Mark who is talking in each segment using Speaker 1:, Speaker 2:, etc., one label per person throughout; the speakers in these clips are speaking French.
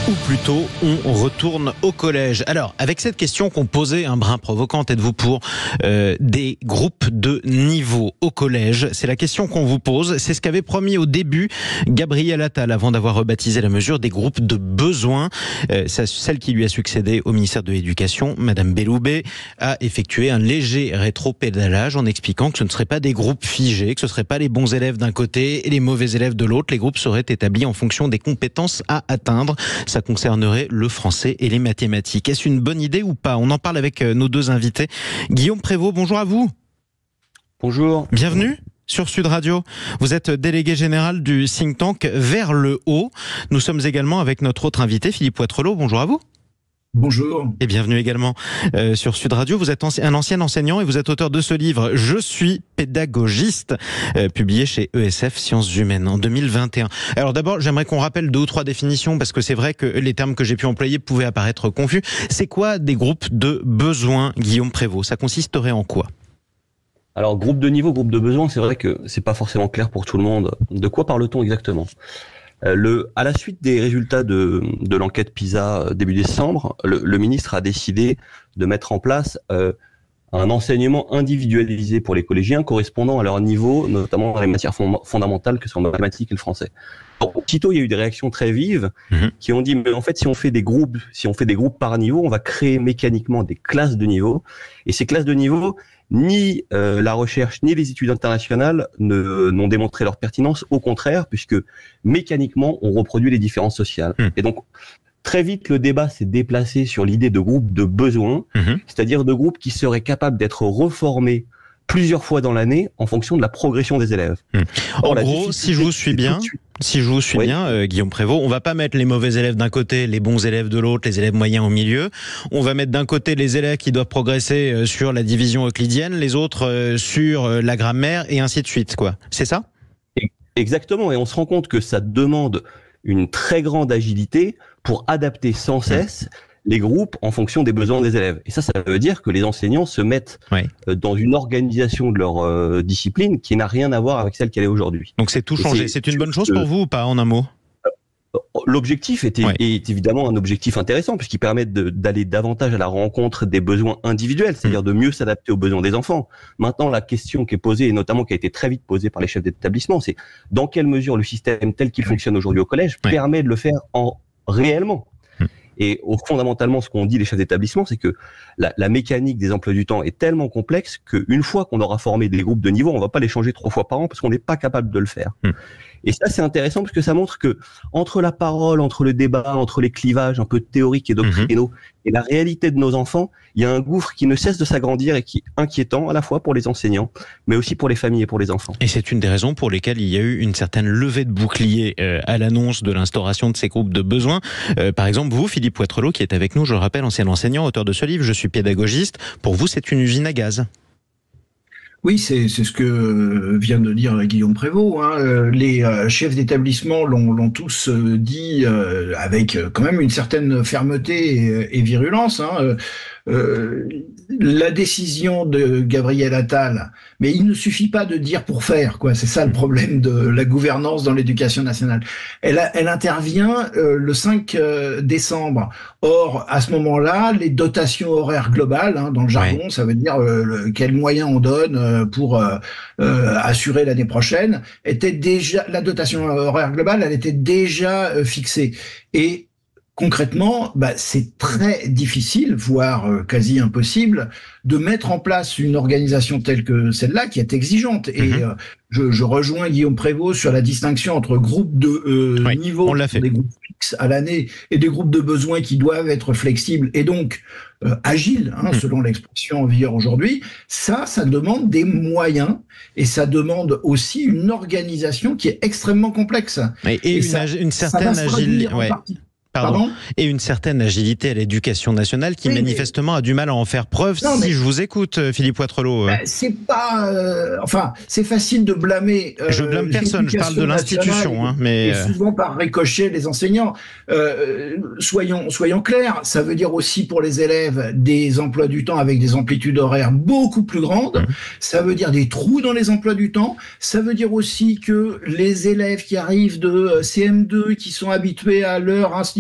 Speaker 1: Ou plutôt, on retourne au collège. Alors, avec cette question qu'on posait, un brin provocante, êtes-vous pour des groupes de niveau au collège? C'est la question qu'on vous pose. C'est ce qu'avait promis au début Gabriel Attal avant d'avoir rebaptisé la mesure des groupes de besoin. Celle qui lui a succédé au ministère de l'Éducation, Madame Belloubet, a effectué un léger rétropédalage en expliquant que ce ne seraient pas des groupes figés, que ce ne seraient pas les bons élèves d'un côté et les mauvais élèves de l'autre. Les groupes seraient établis en fonction des compétences à atteindre. Ça concernerait le français et les mathématiques. Est-ce une bonne idée ou pas? On en parle avec nos deux invités. Guillaume Prévost, bonjour à vous.
Speaker 2: Bonjour.
Speaker 1: Bienvenue sur Sud Radio. Vous êtes délégué général du think tank Vers le Haut. Nous sommes également avec notre autre invité, Philippe Poitrelot. Bonjour à vous.
Speaker 3: Bonjour.
Speaker 1: Et bienvenue également sur Sud Radio. Vous êtes un ancien enseignant et vous êtes auteur de ce livre « Je suis pédagogiste », publié chez ESF Sciences Humaines en 2021. Alors d'abord, j'aimerais qu'on rappelle 2 ou 3 définitions parce que c'est vrai que les termes que j'ai pu employer pouvaient apparaître confus. C'est quoi des groupes de besoins, Guillaume Prévost? Ça consisterait en quoi?
Speaker 2: Alors, groupe de niveau, groupe de besoin, c'est vrai que c'est pas forcément clair pour tout le monde. De quoi parle-t-on exactement? À la suite des résultats de l'enquête PISA début décembre, le ministre a décidé de mettre en place un enseignement individualisé pour les collégiens correspondant à leur niveau, notamment dans les matières fondamentales que sont les mathématiques et le français. Alors, aussitôt, il y a eu des réactions très vives qui ont dit mais en fait si on fait des groupes par niveau, on va créer mécaniquement des classes de niveau, et ces classes de niveau, ni la recherche ni les études internationales n'ont démontré leur pertinence, au contraire, puisque mécaniquement on reproduit les différences sociales. Et donc très vite le débat s'est déplacé sur l'idée de groupes de besoins, c'est-à-dire de groupes qui seraient capables d'être reformés plusieurs fois dans l'année en fonction de la progression des élèves.
Speaker 1: En gros, si je vous suis bien, Guillaume Prévost, on va pas mettre les mauvais élèves d'un côté, les bons élèves de l'autre, les élèves moyens au milieu. On va mettre d'un côté les élèves qui doivent progresser sur la division euclidienne, les autres sur la grammaire et ainsi de suite, quoi. C'est ça?
Speaker 2: Exactement, et on se rend compte que ça demande une très grande agilité pour adapter sans cesse les groupes en fonction des besoins des élèves. Et ça veut dire que les enseignants se mettent dans une organisation de leur discipline qui n'a rien à voir avec celle qu'elle est aujourd'hui.
Speaker 1: Donc c'est tout changé. C'est une bonne chose pour vous ou pas, en un mot?
Speaker 2: L'objectif est évidemment un objectif intéressant puisqu'il permet d'aller davantage à la rencontre des besoins individuels, c'est-à-dire de mieux s'adapter aux besoins des enfants. Maintenant, la question qui est posée, et notamment qui a été très vite posée par les chefs d'établissement, c'est dans quelle mesure le système tel qu'il fonctionne aujourd'hui au collège permet de le faire réellement. Et fondamentalement, ce qu'ont dit les chefs d'établissement, c'est que la mécanique des emplois du temps est tellement complexe qu'une fois qu'on aura formé des groupes de niveau, on va pas les changer 3 fois par an parce qu'on n'est pas capable de le faire. Et ça, c'est intéressant parce que ça montre que entre la parole, entre le débat, entre les clivages un peu théoriques et doctrinaux et la réalité de nos enfants, il y a un gouffre qui ne cesse de s'agrandir et qui est inquiétant à la fois pour les enseignants, mais aussi pour les familles et pour les enfants.
Speaker 1: Et c'est une des raisons pour lesquelles il y a eu une certaine levée de bouclier à l'annonce de l'instauration de ces groupes de besoins. Par exemple, vous, Philippe Poitrelot, qui est avec nous, je le rappelle, ancien enseignant, auteur de ce livre, Je suis pédagogiste. Pour vous, c'est une usine à gaz.
Speaker 3: Oui, c'est ce que vient de dire Guillaume Prévost. Les chefs d'établissement l'ont tous dit avec quand même une certaine fermeté et virulence. La décision de Gabriel Attal, mais il ne suffit pas de dire pour faire, quoi. C'est ça le problème de la gouvernance dans l'éducation nationale. Elle intervient le 5 décembre. Or, à ce moment-là, les dotations horaires globales, dans le jargon, ça veut dire quels moyens on donne pour assurer l'année prochaine, était déjà, la dotation horaire globale, elle était déjà fixée. Et concrètement, c'est très difficile, voire quasi impossible, de mettre en place une organisation telle que celle-là, qui est exigeante. Et je rejoins Guillaume Prévost sur la distinction entre groupes de niveau, des groupes fixes à l'année, et des groupes de besoins qui doivent être flexibles et donc agiles, selon l'expression en vigueur aujourd'hui. Ça demande des moyens et ça demande aussi une organisation qui est extrêmement complexe.
Speaker 1: Et une certaine agilité. Et une certaine agilité à l'éducation nationale qui manifestement a du mal à en faire preuve. Je vous écoute, Philippe Poitrelot.
Speaker 3: C'est pas, c'est facile de blâmer.
Speaker 1: Je blâme personne. Je parle de l'institution, mais
Speaker 3: et souvent par ricochet les enseignants. Soyons clairs. Ça veut dire aussi pour les élèves des emplois du temps avec des amplitudes horaires beaucoup plus grandes. Ça veut dire des trous dans les emplois du temps. Ça veut dire aussi que les élèves qui arrivent de CM2, qui sont habitués à leur institution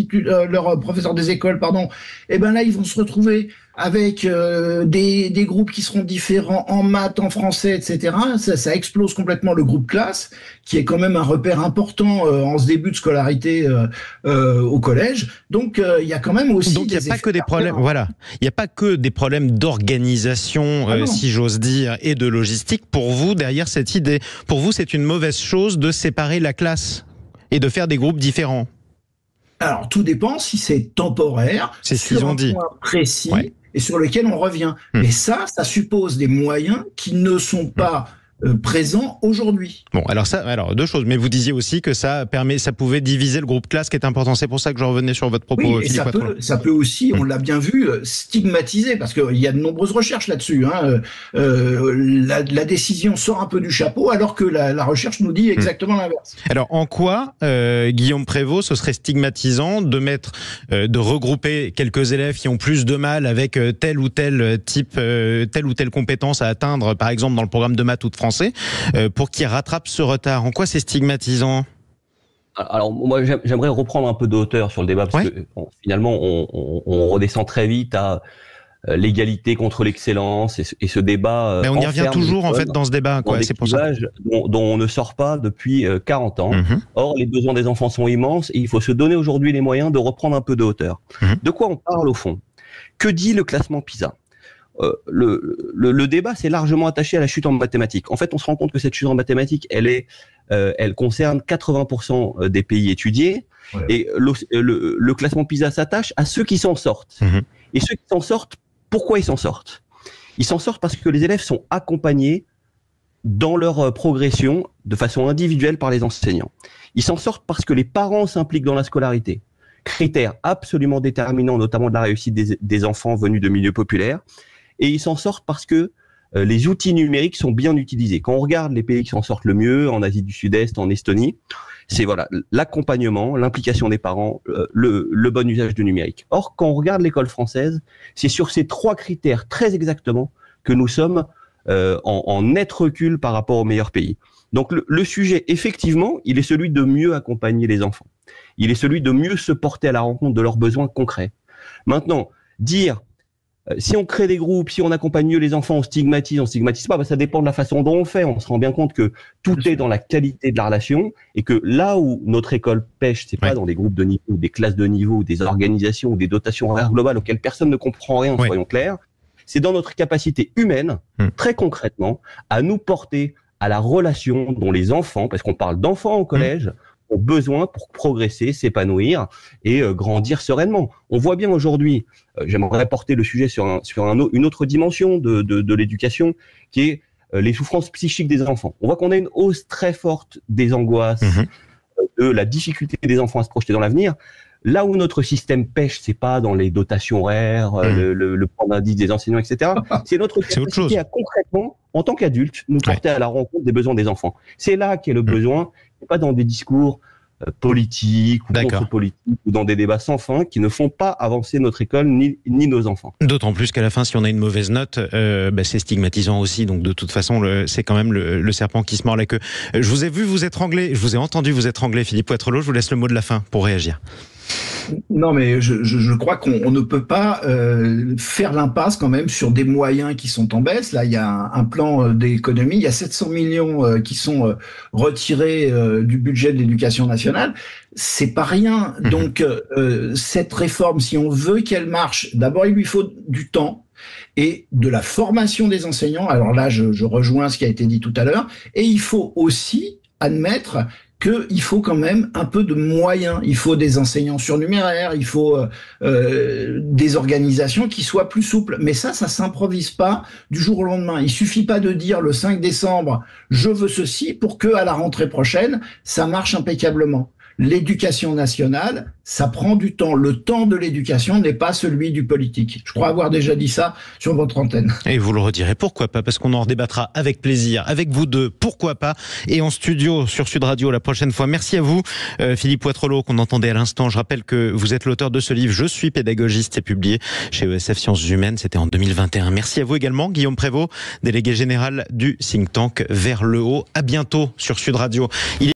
Speaker 3: leurs professeurs des écoles, pardon, et ben là ils vont se retrouver avec des groupes qui seront différents en maths, en français, etc. Ça explose complètement le groupe classe, qui est quand même un repère important en ce début de scolarité au collège. Donc il y a quand même aussi
Speaker 1: donc il n'y a pas que des problèmes. Voilà, il n'y a pas que des problèmes d'organisation, si j'ose dire, et de logistique. Pour vous, derrière cette idée, pour vous, c'est une mauvaise chose de séparer la classe et de faire des groupes différents.
Speaker 3: Alors tout dépend si c'est temporaire,
Speaker 1: c'est ce qu'ils ont dit,
Speaker 3: point précis. Ouais. Et sur lequel on revient. Mais ça suppose des moyens qui ne sont pas présents aujourd'hui.
Speaker 1: Bon, alors deux choses. Mais vous disiez aussi que ça pouvait diviser le groupe classe, qui est important. C'est pour ça que je revenais sur votre propos.
Speaker 3: Oui, et ça peut aussi, on l'a bien vu, stigmatiser, parce qu'il y a de nombreuses recherches là-dessus. La décision sort un peu du chapeau, alors que la recherche nous dit exactement l'inverse.
Speaker 1: Alors, en quoi, Guillaume Prévost, ce serait stigmatisant de regrouper quelques élèves qui ont plus de mal avec tel ou tel type, telle ou telle compétence à atteindre, par exemple dans le programme de maths ou de français, pour qu'ils rattrapent ce retard? En quoi c'est stigmatisant?
Speaker 2: Alors moi j'aimerais reprendre un peu de hauteur sur le débat, parce que finalement on redescend très vite à l'égalité contre l'excellence, et ce débat
Speaker 1: mais on y revient toujours en fait dans ce débat, quoi. C'est pour ça
Speaker 2: dont on ne sort pas depuis 40 ans. Or les besoins des enfants sont immenses, et il faut se donner aujourd'hui les moyens de reprendre un peu de hauteur. De quoi on parle au fond? Que dit le classement PISA? Le débat s'est largement attaché à la chute en mathématiques. En fait, on se rend compte que cette chute en mathématiques, elle concerne 80% des pays étudiés, et le classement PISA s'attache à ceux qui s'en sortent. Et ceux qui s'en sortent, pourquoi ils s'en sortent? Ils s'en sortent parce que les élèves sont accompagnés dans leur progression de façon individuelle par les enseignants. Ils s'en sortent parce que les parents s'impliquent dans la scolarité. Critère absolument déterminant, notamment de la réussite des enfants venus de milieux populaires. Et ils s'en sortent parce que les outils numériques sont bien utilisés. Quand on regarde les pays qui s'en sortent le mieux, en Asie du Sud-Est, en Estonie, c'est l'accompagnement, l'implication des parents, le bon usage du numérique. Or, quand on regarde l'école française, c'est sur ces 3 critères très exactement que nous sommes en net recul par rapport aux meilleurs pays. Donc le sujet, effectivement, il est celui de mieux accompagner les enfants. Il est celui de mieux se porter à la rencontre de leurs besoins concrets. Maintenant, dire si on crée des groupes, si on accompagne mieux les enfants, on stigmatise pas, ça dépend de la façon dont on fait. On se rend bien compte que tout est dans la qualité de la relation, et que là où notre école pêche, c'est pas dans des groupes de niveau, des classes de niveau, des organisations ou des dotations horaires globales auxquelles personne ne comprend rien, soyons clairs. C'est dans notre capacité humaine, très concrètement, à nous porter à la relation dont les enfants, parce qu'on parle d'enfants au collège, ont besoin pour progresser, s'épanouir et grandir sereinement. On voit bien aujourd'hui, j'aimerais porter le sujet sur une autre dimension de l'éducation, qui est les souffrances psychiques des enfants. On voit qu'on a une hausse très forte des angoisses, de la difficulté des enfants à se projeter dans l'avenir. Là où notre système pêche, c'est pas dans les dotations horaires, le point d'indice des enseignants, etc. C'est notre capacité à concrètement, en tant qu'adulte, nous porter à la rencontre des besoins des enfants. C'est là qu'est le besoin, pas dans des discours politiques ou contre-politiques, ou dans des débats sans fin qui ne font pas avancer notre école ni nos enfants.
Speaker 1: D'autant plus qu'à la fin, si on a une mauvaise note, c'est stigmatisant aussi. Donc de toute façon, c'est quand même le serpent qui se mord la queue. Je vous ai vu vous étrangler, je vous ai entendu vous étrangler, Philippe Poitrelot. Je vous laisse le mot de la fin pour réagir.
Speaker 3: Non, mais je crois qu'on ne peut pas faire l'impasse quand même sur des moyens qui sont en baisse. Là, il y a un plan d'économie, il y a 700 millions qui sont retirés du budget de l'éducation nationale. C'est pas rien. Donc, cette réforme, si on veut qu'elle marche, d'abord, il lui faut du temps et de la formation des enseignants. Alors là, je rejoins ce qui a été dit tout à l'heure. Et il faut aussi admettre qu'il faut quand même un peu de moyens. Il faut des enseignants surnuméraires, il faut des organisations qui soient plus souples. Mais ça s'improvise pas du jour au lendemain. Il suffit pas de dire le 5 décembre, je veux ceci, pour que à la rentrée prochaine, ça marche impeccablement. L'éducation nationale, ça prend du temps. Le temps de l'éducation n'est pas celui du politique. Je crois avoir déjà dit ça sur votre antenne.
Speaker 1: Et vous le redirez, pourquoi pas? Parce qu'on en redébattra avec plaisir, avec vous deux, pourquoi pas? Et en studio sur Sud Radio la prochaine fois. Merci à vous, Philippe Poitrelot, qu'on entendait à l'instant. Je rappelle que vous êtes l'auteur de ce livre, Je suis pédagogiste, c'est publié chez ESF Sciences Humaines, c'était en 2021. Merci à vous également, Guillaume Prévost, délégué général du think tank Vers le Haut. À bientôt sur Sud Radio.